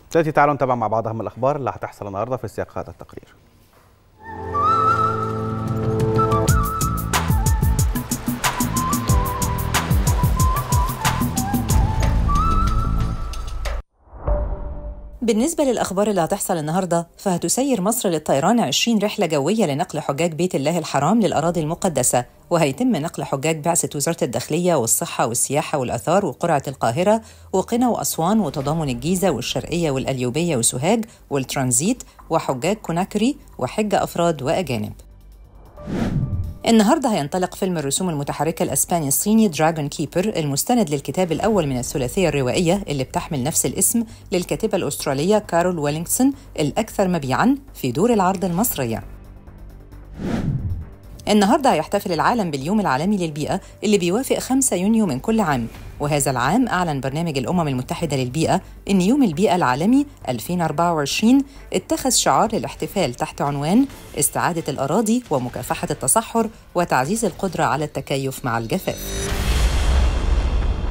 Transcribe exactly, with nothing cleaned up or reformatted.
دلوقتي تعالوا نتابع مع بعض اهم الاخبار اللي هتحصل النهارده في سياق هذا التقرير. بالنسبة للأخبار اللي هتحصل النهاردة، فهتسير مصر للطيران عشرين رحلة جوية لنقل حجاج بيت الله الحرام للأراضي المقدسة، وهيتم نقل حجاج بعثة وزارة الداخلية والصحة والسياحة والآثار وقرعة القاهرة وقنا وأسوان وتضامن الجيزة والشرقية والأليوبية وسوهاج والترانزيت وحجاج كوناكري وحجة أفراد وأجانب. النهارده هينطلق فيلم الرسوم المتحركة الأسباني الصيني دراغون كيبر المستند للكتاب الأول من الثلاثية الروائية اللي بتحمل نفس الاسم للكاتبة الأسترالية كارول ويلينغسون الأكثر مبيعاً في دور العرض المصرية. النهارده هيحتفل العالم باليوم العالمي للبيئة اللي بيوافق خمسة يونيو من كل عام، وهذا العام أعلن برنامج الأمم المتحدة للبيئة إن يوم البيئة العالمي ألفين وأربعة وعشرين اتخذ شعار للاحتفال تحت عنوان استعادة الأراضي ومكافحة التصحر وتعزيز القدرة على التكيف مع الجفاف.